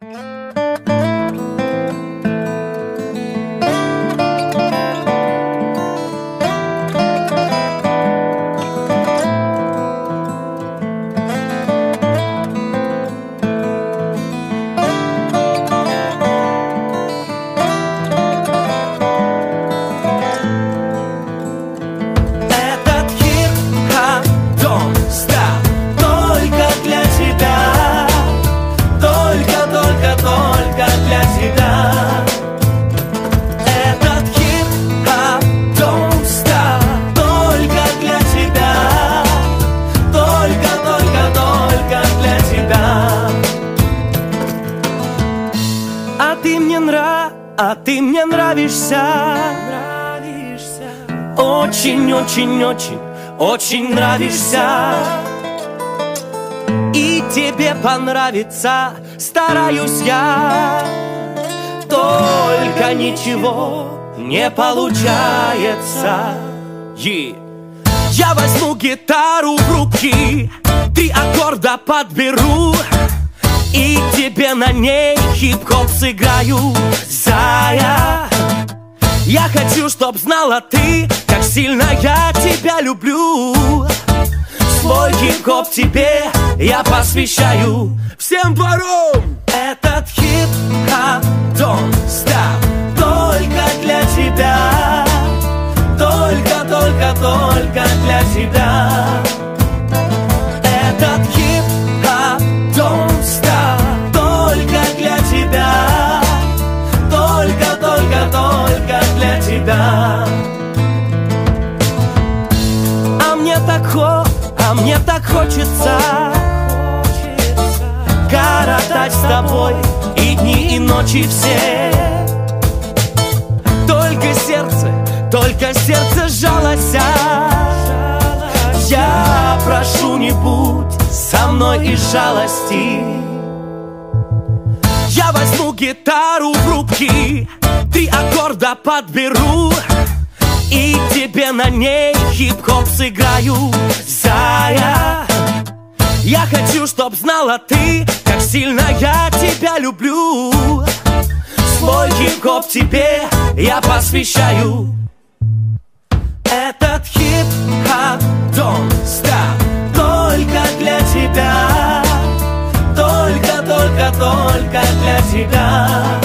А ты мне нравишься, очень нравишься. И тебе понравится, стараюсь я, только ничего не получается. Я возьму гитару в руки, 3 аккорда подберу, и тебе на ней хип-хоп сыграю, зая. Я хочу, чтоб знала ты, как сильно я тебя люблю. Свой хип-хоп тебе я посвящаю. Всем двором! Этот хип-хоп don't stop, только для тебя, только для тебя. Этот хип-хоп don't stop, только для тебя, только для тебя. А мне так хочется коротать с тобой и дни, и ночи все. Только сердце сжалось. Я прошу, не будь со мной из жалости. Я возьму гитару в руки, 3 аккорда подберу, и тебе на ней хип-хоп сыграю, зая. Я хочу, чтоб знала ты, как сильно я тебя люблю. Свой хип-хоп тебе я посвящаю. Этот хип-хоп don't stop, только для тебя, только для тебя.